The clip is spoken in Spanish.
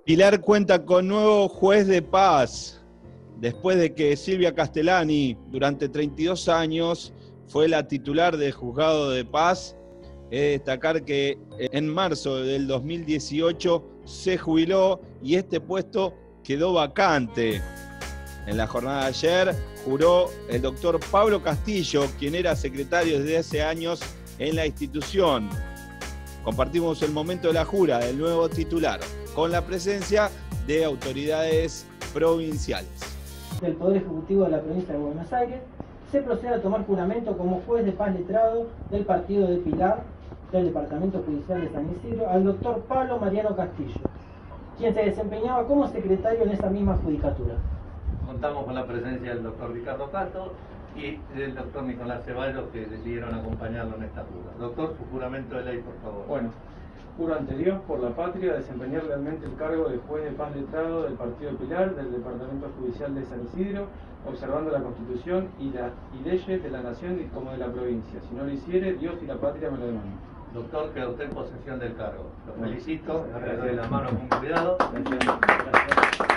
Pilar cuenta con nuevo juez de paz, después de que Silvia Castellani, durante 32 años, fue la titular del juzgado de paz. He de destacar que en marzo del 2018 se jubiló y este puesto quedó vacante. En la jornada de ayer juró el doctor Pablo Castillo, quien era secretario desde hace años en la institución. Compartimos el momento de la jura del nuevo titular, con la presencia de autoridades provinciales. Del Poder Ejecutivo de la Provincia de Buenos Aires, se procede a tomar juramento como juez de paz letrado del partido de Pilar del Departamento Judicial de San Isidro al doctor Pablo Mariano Castillo, quien se desempeñaba como secretario en esa misma judicatura. Contamos con la presencia del doctor Ricardo Cato y del doctor Nicolás Ceballos, que decidieron acompañarlo en esta jura. Doctor, su juramento de ley, por favor. Bueno, juro ante Dios por la patria desempeñar realmente el cargo de juez de paz letrado del partido de Pilar del Departamento Judicial de San Isidro, observando la Constitución y leyes de la Nación y como de la provincia. Si no lo hiciere, Dios y la patria me lo demandan. Doctor, queda usted en posesión del cargo. Lo felicito, le doy la mano con cuidado. Gracias.